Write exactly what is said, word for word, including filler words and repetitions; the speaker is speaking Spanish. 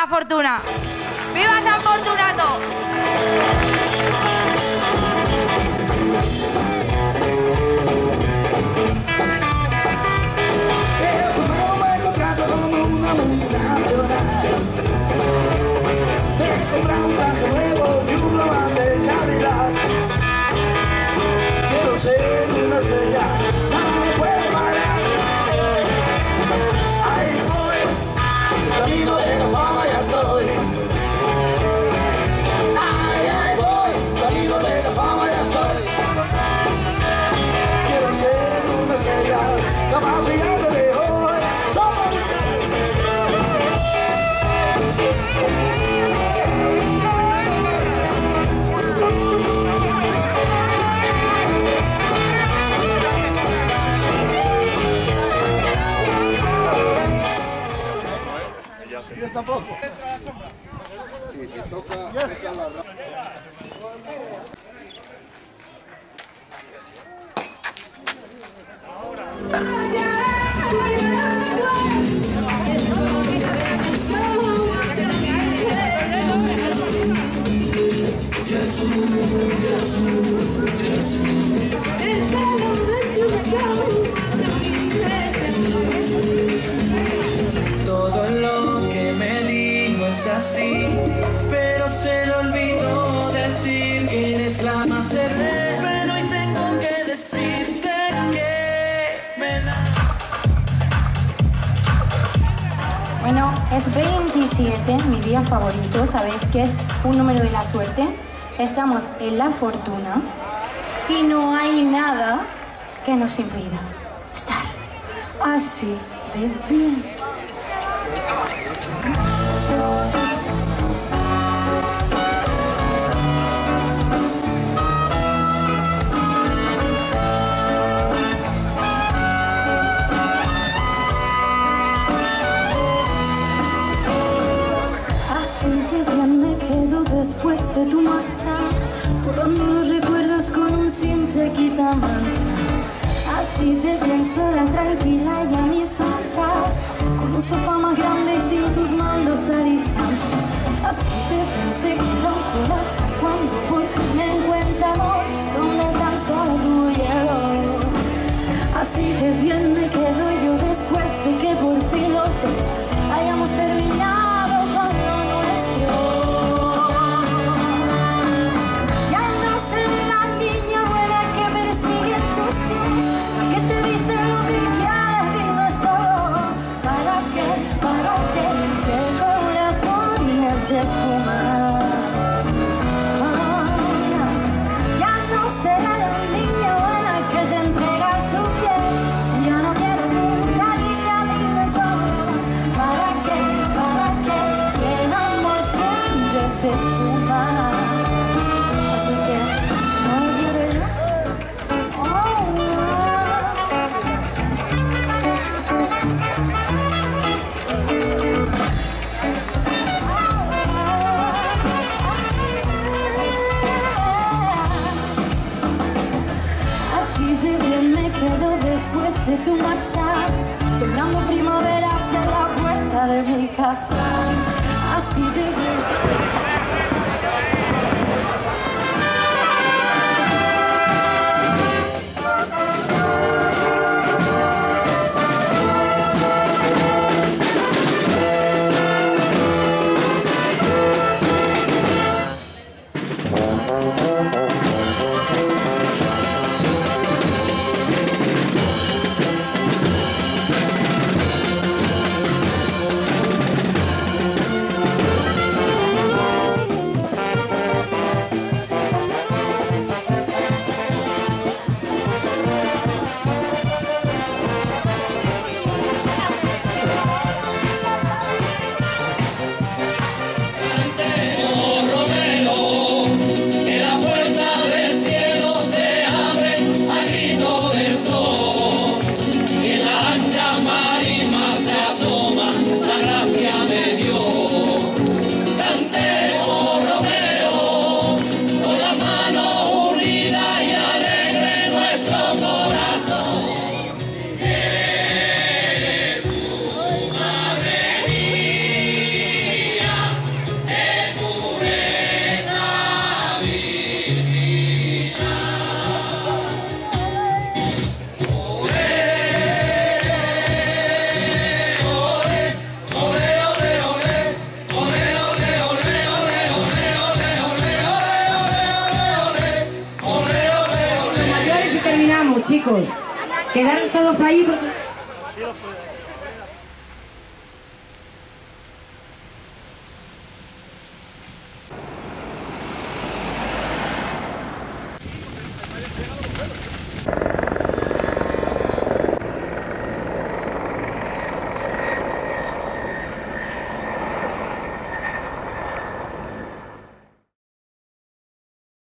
la fortuna. ¡Viva San Fortunato! Te comprar un traje nuevo y un global de calidad. Quiero ser una estrella, nada me puede parar. Ahí voy, camino de la fama ya estoy. Ay, ahí voy, camino de la fama ya estoy. Quiero ser una estrella, la más brillante de hoy. Yo tampoco. Sí, si toca, toca la rama. Todo lo que me digo es así, pero se le olvidó decir que eres la más hermosa. Pero hoy tengo que decirte que me la... Bueno, es veintisiete, mi día favorito. Sabéis que es un número de la suerte. Estamos en la fortuna y no hay nada que nos impida estar así de bien. Así de bien me quedo después de tu marcha, borrando los recuerdos con un simple quitamanchas. Así de bien sola, tranquila y a mis anchas, con un sofá más grande y sin tus mandos a distancia. Así de bien se queda un corazón cuando por fin me encuentra amor donde tan solo tú y yo. Así de bien me quedo yo después de que por fin los dos hayamos terminado con lo nuestro. Ya no seré la niña buena que persigue tus pies, la que te dice lo que quieres y no es solo para qué, para qué, si el corazón es de espuma. Ya no seré la niña buena que te entrega su piel, ya no quiero chicos. Quedaros todos ahí porque...